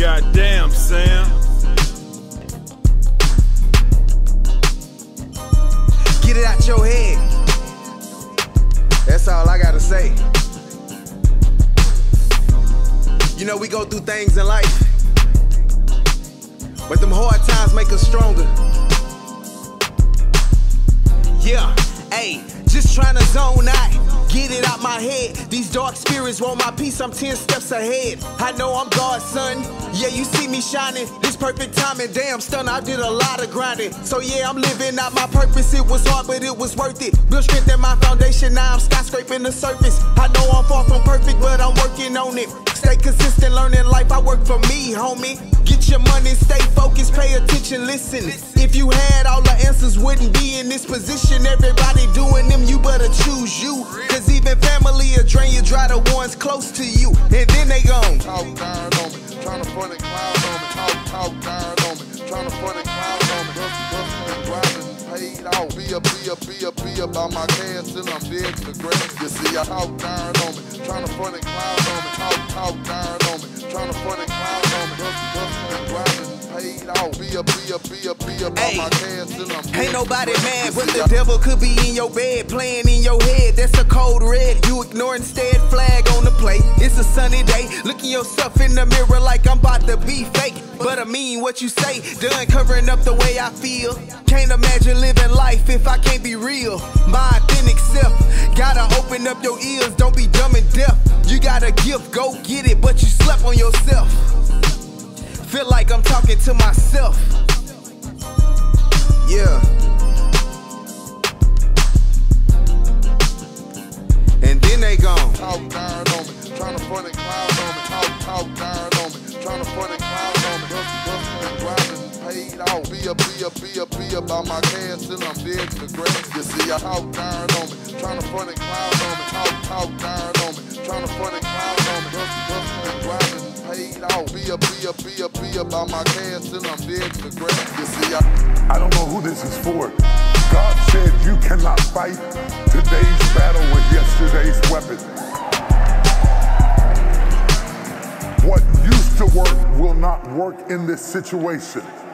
Goddamn, Sam. Get it out your head. That's all I gotta say. You know we go through things in life, but them hard times make us stronger. Yeah, ayy, just tryna zone out, get it out my head. These dark spirits want my peace, I'm 10 steps ahead. I know I'm God's son, yeah, you see me shining. This perfect timing, damn stun, I did a lot of grinding. So yeah, I'm living out my purpose. It was hard, but it was worth it. Build strength in my foundation, now I'm skyscraping the surface. I know I'm far from perfect, but I'm working on it. Stay consistent, learning life, I work for me, homie. Get your money, stay focused, pay attention, listen. If you had all the answers, wouldn't be in this position. Everybody doing them, you better choose you. Cause even family will drain you dry, the ones close to you. And then they gon' talk down on me, tryna front and clown on me. Talk down on me, tryna front and clown on me. Hustling, grinding, paid out. Be about my cash till I'm dead to the grave. You see, I talk down on me, tryna front and clown on me. Talk down on me, tryna front and clown on me. Hustling, grinding, paid out. Be about my cash till I'm dead. Ain't nobody mad, but the devil could be in your bed, playing in your head. That's a code red. You ignore instead, flag on the plate. It's a sunny day. Looking yourself in the mirror like I'm about to be fake. But I mean what you say, done covering up the way I feel. Can't imagine living life if I can't be real. My authentic self, gotta open up your ears, don't be dumb and deaf. You got a gift, go get it, but you slept on yourself. Feel like I'm talking to myself. Yeah. And then they gon' talk down on me, tryna front and clown on me. Talk down on me, tryna front and clown on me. Hustling, grinding, paid out. Be about my cash till I'm dead to the grave. You see, I talk down on me, tryna front and clown on me. Talk down on me, tryna front and clown on me. Hustling, grinding, paid out. Be about my cash till I'm dead to the grave. You see, I don't know who this is for. God said you cannot fight today's battle with yesterday's weapon. What used to work will not work in this situation.